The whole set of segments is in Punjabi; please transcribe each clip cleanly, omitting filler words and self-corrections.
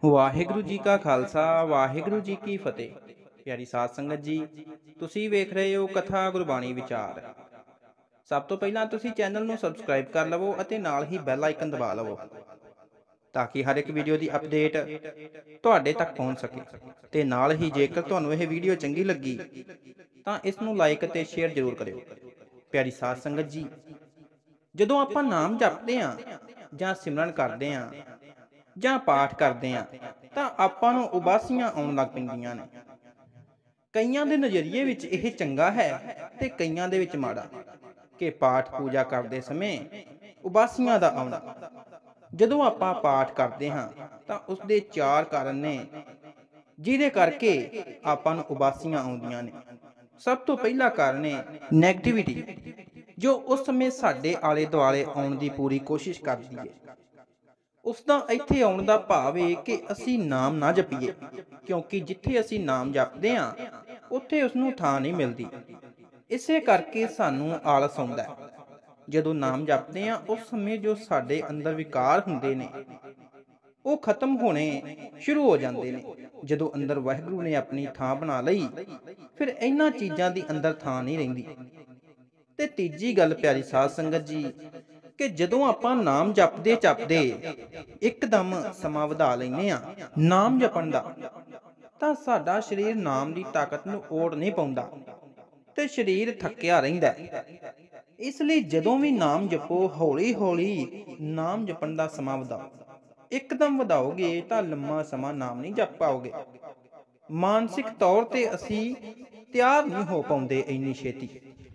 ਵਾਹਿਗੁਰੂ ਜੀ ਕਾ ਖਾਲਸਾ ਵਾਹਿਗੁਰੂ ਜੀ ਕੀ ਫਤਿਹ। ਪਿਆਰੀ ਸਾਧ ਸੰਗਤ ਜੀ, ਤੁਸੀਂ ਵੇਖ ਰਹੇ ਹੋ ਕਥਾ ਗੁਰਬਾਣੀ ਵਿਚਾਰ। ਸਭ ਤੋਂ ਪਹਿਲਾਂ ਤੁਸੀਂ ਚੈਨਲ ਨੂੰ ਸਬਸਕ੍ਰਾਈਬ ਕਰ ਲਵੋ ਅਤੇ ਨਾਲ ਹੀ ਬੈਲ ਆਈਕਨ ਦਬਾ ਲਵੋ ਤਾਂ ਕਿ ਹਰ ਇੱਕ ਵੀਡੀਓ ਦੀ ਅਪਡੇਟ ਤੁਹਾਡੇ ਤੱਕ ਪਹੁੰਚ ਸਕੇ। ਤੇ ਨਾਲ ਹੀ ਜੇਕਰ ਤੁਹਾਨੂੰ ਇਹ ਵੀਡੀਓ ਚੰਗੀ ਲੱਗੀ ਤਾਂ ਇਸ ਨੂੰ ਲਾਈਕ ਅਤੇ ਸ਼ੇਅਰ ਜ਼ਰੂਰ ਕਰਿਓ। ਪਿਆਰੀ ਸਾਧ ਸੰਗਤ ਜੀ, ਜਦੋਂ ਆਪਾਂ ਨਾਮ ਜਪਦੇ ਹਾਂ ਜਾਂ ਸਿਮਰਨ ਕਰਦੇ ਹਾਂ ਜਾਂ ਪਾਠ ਕਰਦੇ ਹਾਂ ਤਾਂ ਆਪਾਂ ਨੂੰ ਉਬਾਸੀਆਂ ਆਉਣ ਲੱਗ ਪੈਂਦੀਆਂ ਨੇ। ਕਈਆਂ ਦੇ ਨਜ਼ਰੀਏ ਵਿੱਚ ਇਹ ਚੰਗਾ ਹੈ ਤੇ ਕਈਆਂ ਦੇ ਵਿੱਚ ਮਾੜਾ ਕਿ ਪਾਠ ਪੂਜਾ ਕਰਦੇ ਸਮੇਂ ਉਬਾਸੀਆਂ ਦਾ ਆਉਣਾ। ਜਦੋਂ ਆਪਾਂ ਪਾਠ ਕਰਦੇ ਹਾਂ ਤਾਂ ਉਸ ਦੇ 4 ਕਾਰਨ ਨੇ ਜਿਹਦੇ ਕਰਕੇ ਆਪਾਂ ਨੂੰ ਉਬਾਸੀਆਂ ਆਉਂਦੀਆਂ ਨੇ। ਸਭ ਤੋਂ ਪਹਿਲਾ ਕਾਰਨ ਹੈ ਨੈਗੇਟਿਵਿਟੀ, ਜੋ ਉਸ ਸਮੇਂ ਸਾਡੇ ਆਲੇ ਦੁਆਲੇ ਆਉਣ ਦੀ ਪੂਰੀ ਕੋਸ਼ਿਸ਼ ਕਰਦੀ ਹੈ। ਉਸ ਦਾ ਇੱਥੇ ਆਉਣ ਦਾ ਭਾਵ ਹੈ ਕਿ ਅਸੀਂ ਨਾਮ ਨਾ ਜਪੀਏ, ਕਿਉਂਕਿ ਜਿੱਥੇ ਅਸੀਂ ਨਾਮ ਜਪਦੇ ਹਾਂ ਉੱਥੇ ਉਸ ਨੂੰ ਥਾਂ ਨਹੀਂ ਮਿਲਦੀ। ਇਸੇ ਕਰਕੇ ਸਾਨੂੰ ਆਲਸ ਆਉਂਦਾ ਹੈ। ਜਦੋਂ ਨਾਮ ਜਪਦੇ ਹਾਂ ਉਸ ਸਮੇਂ ਜੋ ਸਾਡੇ ਅੰਦਰ ਵਿਕਾਰ ਹੁੰਦੇ ਨੇ ਉਹ ਖਤਮ ਹੋਣੇ ਸ਼ੁਰੂ ਹੋ ਜਾਂਦੇ ਨੇ। ਜਦੋਂ ਅੰਦਰ ਵਾਹਿਗੁਰੂ ਨੇ ਆਪਣੀ ਥਾਂ ਬਣਾ ਲਈ ਫਿਰ ਇਹਨਾਂ ਚੀਜ਼ਾਂ ਦੀ ਅੰਦਰ ਥਾਂ ਨਹੀਂ ਰਹਿੰਦੀ। ਤੇ ਤੀਜੀ ਗੱਲ ਪਿਆਰੀ ਸਾਧ ਸੰਗਤ ਜੀ, ਕਿ ਜਦੋਂ ਆਪਾਂ ਨਾਮ ਜਪਦੇ ਇੱਕਦਮ ਸਮਾਂ ਵਧਾ ਲੈਂਦੇ ਆ ਨਾਮ ਜਪਣ ਦਾ, ਤਾਂ ਸਾਡਾ ਸਰੀਰ ਨਾਮ ਦੀ ਤਾਕਤ ਨੂੰ ਓੜ ਨਹੀਂ ਪਾਉਂਦਾ ਤੇ ਸਰੀਰ ਥੱਕਿਆ ਰਹਿੰਦਾ। ਇਸ ਲਈ ਜਦੋਂ ਵੀ ਨਾਮ ਜਪੋ ਹੌਲੀ ਹੌਲੀ ਨਾਮ ਜਪਣ ਦਾ ਸਮਾਂ ਵਧਾਓ। ਇੱਕਦਮ ਵਧਾਓਗੇ ਤਾਂ ਲੰਮਾ ਸਮਾਂ ਨਾਮ ਨਹੀਂ ਜਪ ਪਾਓਗੇ। ਮਾਨਸਿਕ ਤੌਰ ਤੇ ਅਸੀਂ ਤਿਆਰ ਨਹੀਂ ਹੋ ਪਾਉਂਦੇ ਇੰਨੀ ਛੇਤੀ।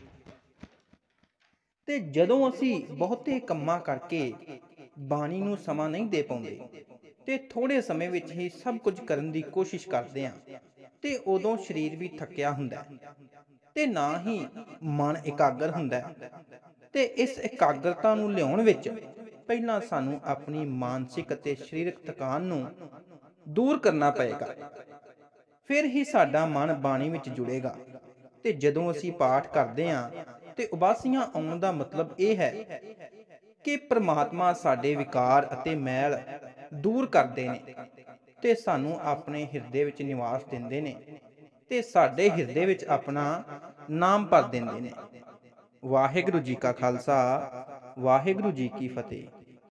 ਤੇ ਜਦੋਂ ਅਸੀਂ ਬਹੁਤੇ ਕੰਮਾਂ ਕਰਕੇ ਬਾਣੀ ਨੂੰ ਸਮਾਂ ਨਹੀਂ ਦੇ ਪਾਉਂਦੇ ਤੇ ਥੋੜੇ ਸਮੇਂ ਵਿੱਚ ਹੀ ਸਭ ਕੁਝ ਕਰਨ ਦੀ ਕੋਸ਼ਿਸ਼ ਕਰਦੇ ਹਾਂ ਤੇ ਉਦੋਂ ਸਰੀਰ ਵੀ ਥੱਕਿਆ ਹੁੰਦਾ ਤੇ ਨਾ ਹੀ ਮਨ ਇਕਾਗਰ ਹੁੰਦਾ। ਤੇ ਇਸ ਇਕਾਗਰਤਾ ਨੂੰ ਲਿਆਉਣ ਵਿੱਚ ਪਹਿਲਾਂ ਸਾਨੂੰ ਆਪਣੀ ਮਾਨਸਿਕ ਅਤੇ ਸਰੀਰਕ ਥਕਾਨ ਨੂੰ ਦੂਰ ਕਰਨਾ ਪਏਗਾ, ਫਿਰ ਹੀ ਸਾਡਾ ਮਨ ਬਾਣੀ ਵਿੱਚ ਜੁੜੇਗਾ। ਤੇ ਜਦੋਂ ਅਸੀਂ ਪਾਠ ਕਰਦੇ ਹਾਂ ਤੇ ਉਬਾਸੀਆਂ ਆਉਣ ਦਾ ਮਤਲਬ ਇਹ ਹੈ ਕਿ ਪ੍ਰਮਾਤਮਾ ਸਾਡੇ ਵਿਕਾਰ ਅਤੇ ਮੈਲ ਦੂਰ ਕਰਦੇ ਨੇ ਤੇ ਸਾਨੂੰ ਆਪਣੇ ਹਿਰਦੇ ਵਿੱਚ ਨਿਵਾਸ ਦਿੰਦੇ ਨੇ ਤੇ ਸਾਡੇ ਹਿਰਦੇ ਵਿੱਚ ਆਪਣਾ ਨਾਮ ਭਰ ਦਿੰਦੇ ਨੇ। ਵਾਹਿਗੁਰੂ ਜੀ ਕਾ ਖਾਲਸਾ ਵਾਹਿਗੁਰੂ ਜੀ ਕੀ ਫਤਿਹ।